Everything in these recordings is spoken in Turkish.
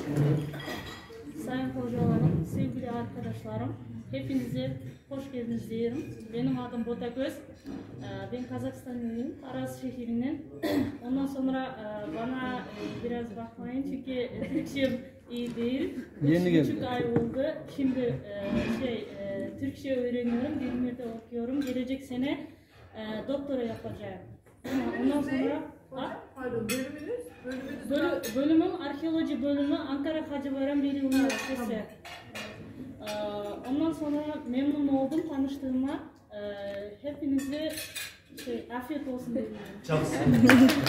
Sayın hocalarım, sevgili arkadaşlarım, hepinize hoş geldiniz diyorum. Benim adım Botagöz. Ben Kazakistanlıyım, Aras şehrinden. Ondan sonra bana biraz bakmayın çünkü Türkçem iyi değil. 3,5 ay oldu. Şimdi Türkçe öğreniyorum, İzmir'de okuyorum. Gelecek sene doktora yapacağım. Ondan sonra bölümüm arkeoloji bölümü Ankara Hacı Bayram Veli Üniversitesi. Ondan sonra memnun oldum tanıştığıma. Hepinize afiyet olsun diyorum. Çok sağ olun.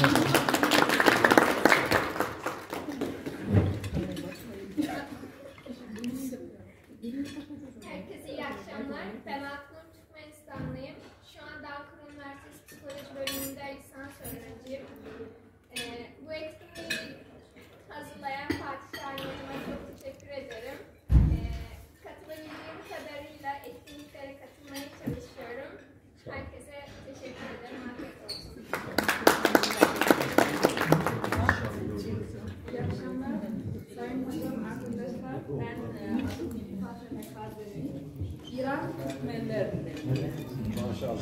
Herkese iyi akşamlar. Ben Aknur Türkmenistanlıyım. Şu anda Ankara Üniversitesi Psikoloji bölümünde lisans öğrenciyim. Bu etkinliği hazırlayan Fatih Şahin hocama çok teşekkür ederim. Katılabildiğim kadarıyla etkinliklere katılmaya çalışıyorum. Herkese teşekkür ederim. Afiyet olsun. İyi akşamlar. Sayın hocam, arkadaşlar, ben Fatih Mekazeli, İran Türkmenlerindenim. Maşallah.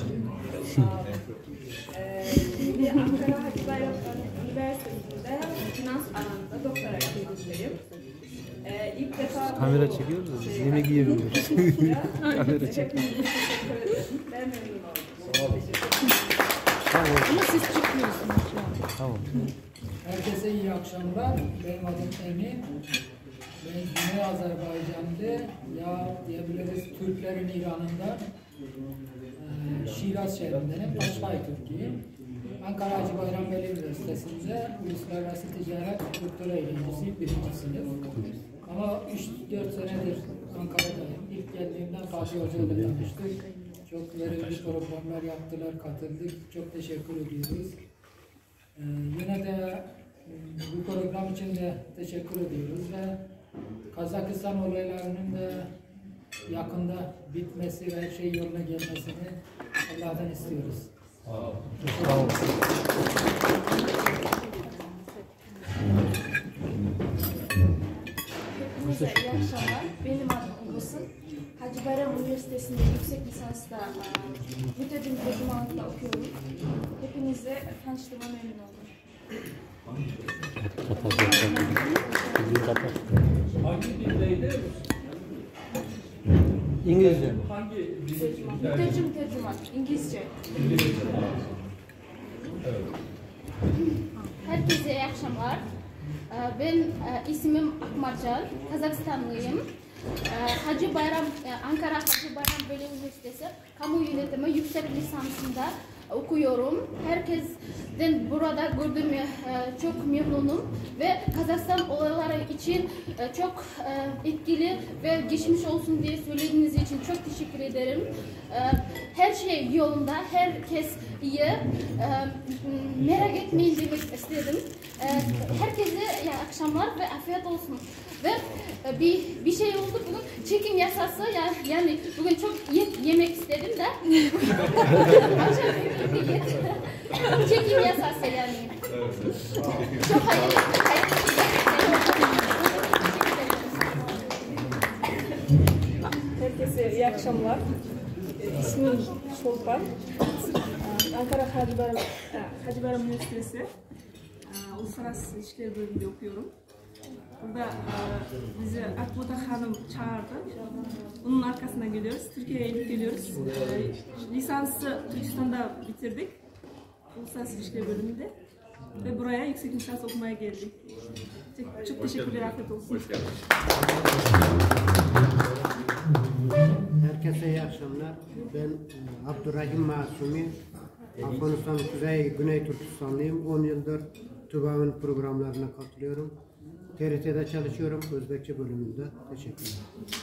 Şimdi Ankara Hacı Bayram Üniversitesi'nde finans alanında doktora yapıyorum. İlk defa kamera çekiyoruz da biz yemek yiyemiyoruz. Kamera çekiyor. Ben memnun oldum. Tamam. Ama siz çıkmıyorsunuz şu an. Tamam. Herkese iyi akşamlar. Benim adım Emin. Ben Güney Azerbaycan'da ya diyebiliriz Türklerin İran'ında Şiraz şehrindenim. Başkay Türkiye. Ankara Hacı Bayram Veli Üniversitesi'nde Uluslararası Ticaret Doktora öğrencisiyim, 1. sınıf. Ama 3-4 senedir Ankara'dayım. İlk geldiğimden Fatih Hoca ile tanıştık. Çok verimli programlar yaptılar, katıldık. Çok teşekkür ediyoruz. Yine de bu program için de teşekkür ediyoruz ve Kazakistan olaylarının da yakında bitmesi ve her şey yoluna gelmesini Allah'tan istiyoruz. Sağ olun. Hepinize iyi akşamlar. Benim adım Uğursun. Hacı Bayram Üniversitesi'nde yüksek lisansta mütedim tercümanlıkta okuyorum. Hepinize tanıştığıma memnun oldum. Hangi dildeydi? İngilizce. Hangi dil? Mütercim tercüman, İngilizce. İngilizce. Evet. Herkese iyi akşamlar. Ben ismim Akmarcan, Kazakistanlıyım. Hacı Bayram, Ankara Hacı Bayram Veli Üniversitesi Kamu Yönetimi yüksek lisansında okuyorum. Herkesten burada gördüğüme çok memnunum ve Kazakistan olayları için çok etkili ve geçmiş olsun diye söylediğiniz için çok teşekkür ederim. Her şey yolunda, herkes iyi. Merak etmeyin demek istedim. Herkese iyi akşamlar ve afiyet olsun. Ve bir şey oldu bugün, çekim yasası yani bugün çok yemek istedim de çekim yasası yani. Çok hayırlı. Herkese iyi akşamlar. İsmim Solpan. Ankara Hacı Bayram Üniversitesi Uluslararası İlişkiler bölümünde okuyorum. Burada bizi Akbuda Hanım çağırdı. Bunun arkasından geliyoruz. Türkiye'ye gidip geliyoruz. Lisansı Türkistan'da bitirdik. Uluslararası İlişkiler bölümünde. Ve buraya yüksek lisans okumaya geldik. Çok teşekkürler. Afiyet olsun. Herkese iyi akşamlar. Ben Abdurrahim Masumi. Afganistan Güney Türkistanlıyım. 10 yıldır TÜBAV'ın programlarına katılıyorum. TRT'de çalışıyorum. Özbekçe bölümünde. Teşekkürler.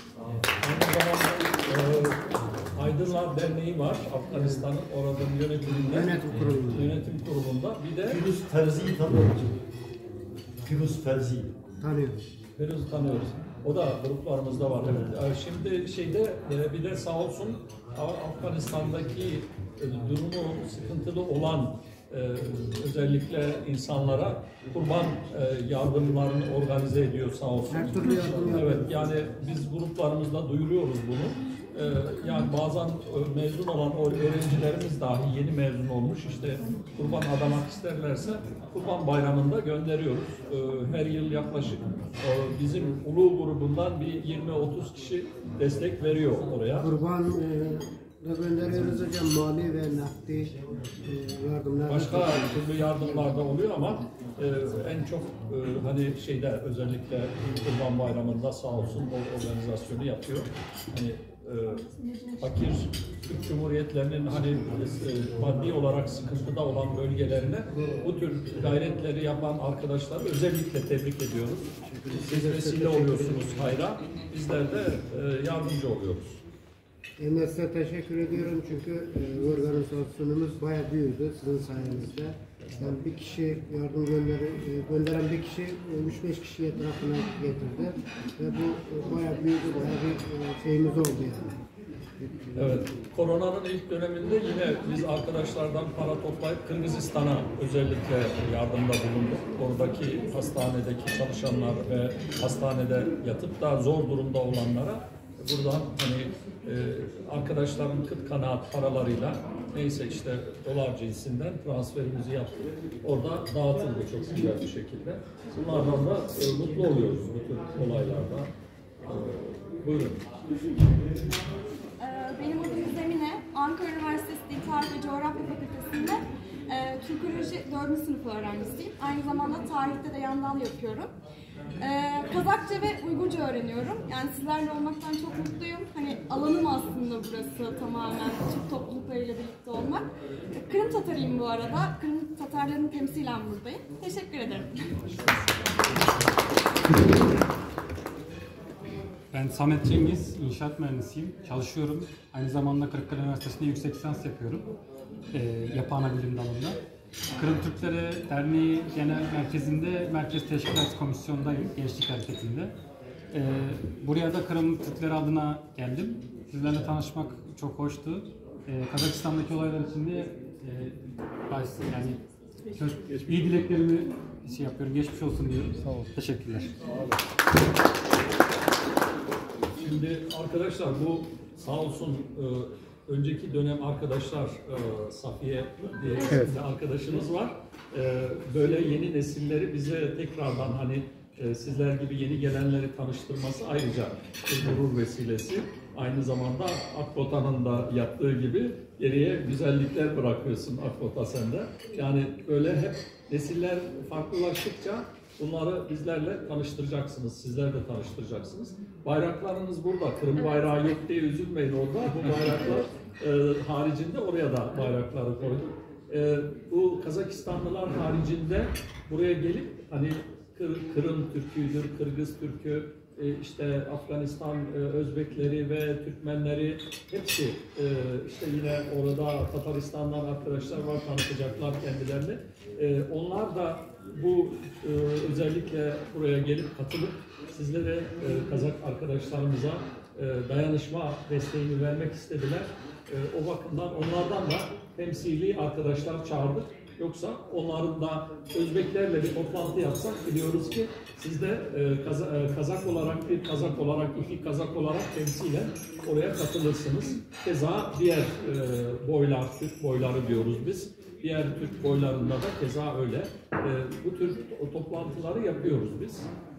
Aynı zamanda Aydınlar Derneği var. Afganistan'ın oranın yönetiminde. Yönetim kurulunda. Bir de Firuz Terzi'yi tanıyor musun? Firuz Terzi'yi. Tanıyorum. Firuz'u tanıyoruz. O da gruplarımızda var. Evet. Şimdi bir de sağ olsun Afganistan'daki durumu sıkıntılı olan özellikle insanlara kurban yardımlarını organize ediyor sağ olsun. Her türlü yardım. Evet, yani biz gruplarımızda duyuruyoruz bunu. Yani bazen mezun olan öğrencilerimiz dahi yeni mezun olmuş, işte kurban adamak isterlerse Kurban Bayramı'nda gönderiyoruz. Her yıl yaklaşık bizim Ulu grubundan bir 20-30 kişi destek veriyor oraya. Kurban da gönderiyoruz hocam, mali ve nakdi yardımlar. Başka türlü yardımlar da oluyor ama en çok hani şeyde özellikle Kurban Bayramı'nda sağ olsun o organizasyonu yapıyor. Hani fakir Türk Cumhuriyetlerinin hani maddi olarak sıkıntıda olan bölgelerine bu tür gayretleri yapan arkadaşları özellikle tebrik ediyoruz. Siz vesile oluyorsunuz hayra, bizler de yardımcı oluyoruz. Ben size teşekkür ediyorum çünkü organizasyonumuz bayağı büyüdü sizin sayenizde. Yani bir kişi yardım gönderen bir kişi 3-5 kişi etrafına getirdi ve bu bayağı büyüdü, bayağı bir şeyimiz oldu yani. Evet, koronanın ilk döneminde yine biz arkadaşlardan para toplayıp Kırgızistan'a özellikle yardımda bulunduk. Oradaki hastanedeki çalışanlar ve hastanede yatıp da zor durumda olanlara buradan hani arkadaşların kıt kanaat paralarıyla neyse işte dolar cinsinden transferimizi yaptık. Orada dağıtıldı çok güzel bir şekilde. Bunlardan da mutlu oluyoruz bu tür olaylarda. Buyurun. Benim adım Zemine. Ankara Üniversitesi Dil Tarih ve Coğrafya Fakültesi'nde Türkoloji 4. sınıf öğrencisiyim. Aynı zamanda tarihte de yandan yapıyorum. Kazakça ve Uygurca öğreniyorum. Yani sizlerle olmaktan çok mutluyum. Hani alanım aslında burası tamamen Türk topluluklarıyla birlikte olmak. Kırım Tatarıyım bu arada. Kırım Tatarlarını temsilen buradayım. Teşekkür ederim. Ben Samet Cengiz, inşaat mühendisiyim. Çalışıyorum. Aynı zamanda Kırıkkale Üniversitesi'nde yüksek lisans yapıyorum. Yapı ana bilim dalında. Kırım Türkleri Derneği Genel Merkezi'nde Merkez Teşkilat Komisyonu'ndayım, Gençlik Hareketi'nde. Buraya da Kırım Türkleri adına geldim. Sizlerle tanışmak çok hoştu. Kazakistan'daki olaylar için de yani iyi dileklerimi yapıyorum, geçmiş olsun diyorum. Sağ olun. Teşekkürler. Şimdi arkadaşlar bu sağ olsun önceki dönem arkadaşlar Safiye diye bir arkadaşımız var. Böyle yeni nesilleri bize tekrardan hani sizler gibi yeni gelenleri tanıştırması ayrıca bir gurur vesilesi. Aynı zamanda Akbota'nın da yaptığı gibi geriye güzellikler bırakıyorsun Akbota sende. Yani böyle hep nesiller farklılaştıkça bunları bizlerle tanıştıracaksınız, sizler de tanıştıracaksınız. Bayraklarınız burada, Kırım bayrağı yok diye üzülmeyin orada. Bu bayraklar haricinde oraya da bayrakları koyduk. Bu Kazakistanlılar haricinde buraya gelip hani Kırım Türküdür, Kırgız Türkü, işte Afganistan Özbekleri ve Türkmenleri hepsi işte yine orada Tataristan'dan arkadaşlar var, tanıtacaklar kendilerini. Onlar da bu özellikle buraya gelip katılıp sizlere Kazak arkadaşlarımıza dayanışma desteğini vermek istediler. O bakımdan onlardan da temsili arkadaşlar çağırdık. Yoksa onların da Özbeklerle bir toplantı yapsak biliyoruz ki siz de Kazak olarak bir Kazak olarak iki Kazak olarak temsilen oraya katılırsınız. Keza diğer boylar, Türk boyları diyoruz biz. Diğer Türk boylarında da keza öyle. Bu tür toplantıları yapıyoruz biz.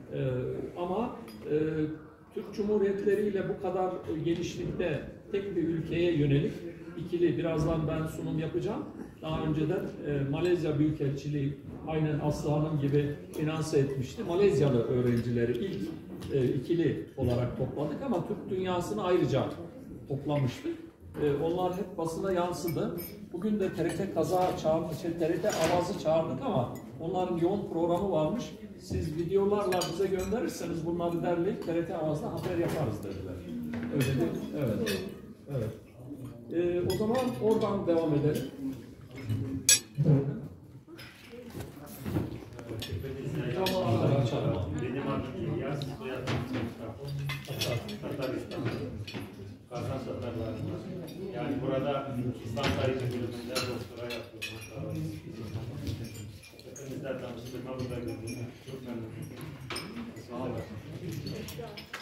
Ama Türk Cumhuriyetleri ile bu kadar genişlikte tek bir ülkeye yönelik ikili birazdan ben sunum yapacağım. Daha önceden Malezya Büyükelçiliği aynen Aslı Hanım gibi finanse etmişti. Malezyalı öğrencileri ilk ikili olarak topladık ama Türk dünyasını ayrıca toplamıştık. Onlar hep basına yansıdı. Bugün de TRT Kaza çağırdı, TRT Avaz'ı çağırdık ama onların yoğun programı varmış. Siz videolarla bize gönderirseniz bunları derleyip TRT Avaz'da haber yaparız dediler. Öyle değil. Evet. Evet. O zaman oradan devam edelim. Benim adım İlyas, soyadım Tatar'dan. Kazan Satarları'nda. Yani burada İslam tarihi bölümünde doktora yapıyorum. Hepinizle tanıştığıma burada gördüm. Çok memnunum. Sağ olun.